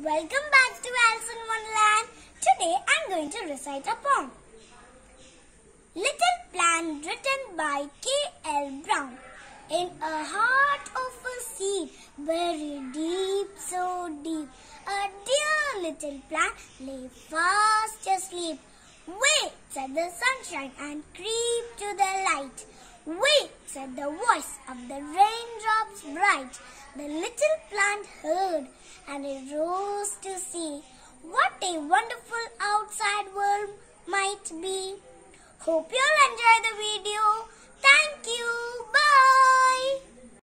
Welcome back to Alice in Wonderland. Today I'm going to recite a poem. Little Plant, written by K.L.Brown. In a heart of a seed, buried deep, so deep, a dear little plant lay fast asleep. Waits at the sunshine and creep to the light. Waits at the voice of the raindrops bright. The little plant heard and it rose to see what a wonderful outside world might be. Hope you'll enjoy the video. Thank you. Bye.